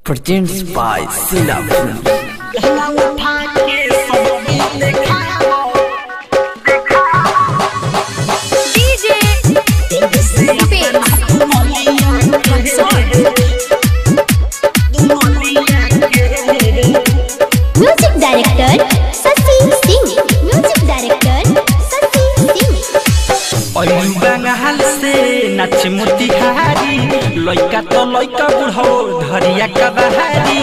Presents by Sila Films. Music director Sasi Singh. Music director Sasi Singh. ओई बंगाल से नाच मोतिहारी लइका तो लइका बुढ़ो धरिया का बहारी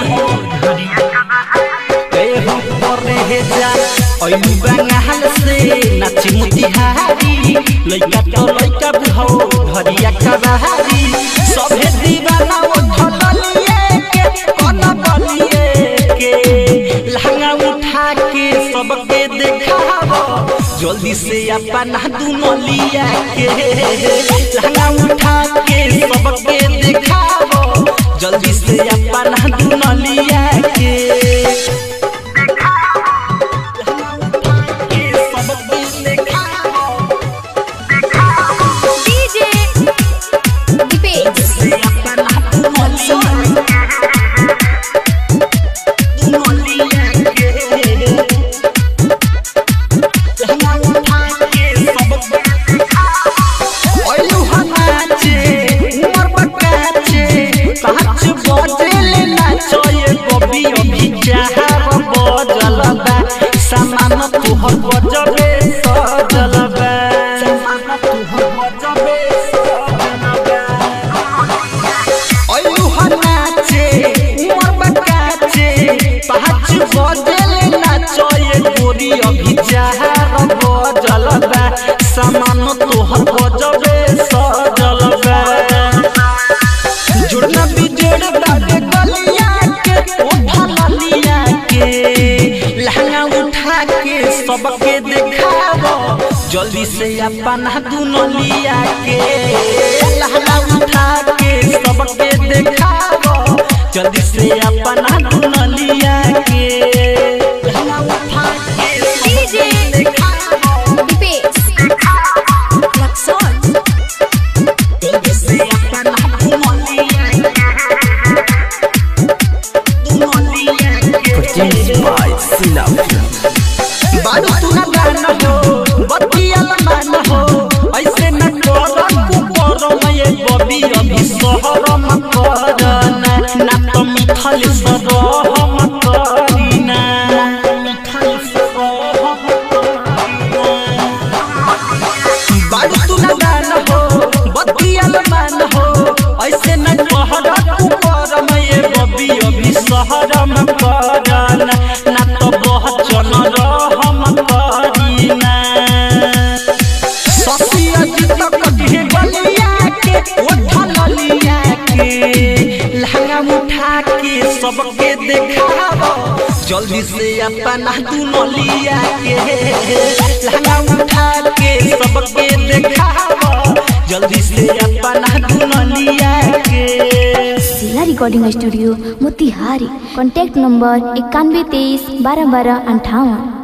ए हो परे हे जा ओई बंगाल से नाच मोतिहारी लइका तो लइका बुढ़ो धरिया का बहारी सभे दीवाना उठल लिए के कोना बलिए के लहंगा उठा के सबके देखावो जल्दी से अपना दुनलिया के लहंगा उठा के सबके दिखावो जल्दी से अपना दुनलिया के सबके दिखावो DJ Dipesh. से अपना दुनलिया के सामान तुहर बजबे सजलबा सामान तुहर बजबे सजलबा ओयुहा नाचे उमर बकाचे पाँच बजले नाचए गोरी अभी जहार बजलबा सामान तुहर बजबे सजलबा जुड़ना बिजोड़ बाटे गलिया के उठलिया के लहंगा उठा के सबके दिखावो जल्दी से अपना दुनलिया के लहंगा उठा के सबके दिखावो जल्दी से अपना दुनलिया के लहंगा उठा के DJ Dipesh. Lakson. जल्दी से अपना दुनलिया के Presents by Sila Films. बारू तू ना गाना हो बतियाल मान हो ऐसे न कर कुकर मैं बबी अभी शहर में करना ना तो मिठल सर हम करीना मिठल सर हम करीना बारू तू ना गाना हो बतियाल मान हो ऐसे न कहर कुकर मैं बबी अभी शहर में करना ना तो बहुत चल हम करीना ससी अजित कटिहे गलिया के उठलिया के लहंगा उठा के सबके दिखावो जल्दी से अपना दुनलिया के लहंगा उठा के सबके दिखावो जल्दी से अपना दुनलिया के Sila Recording Studio Motihari. Contact number 9123 12 12 58.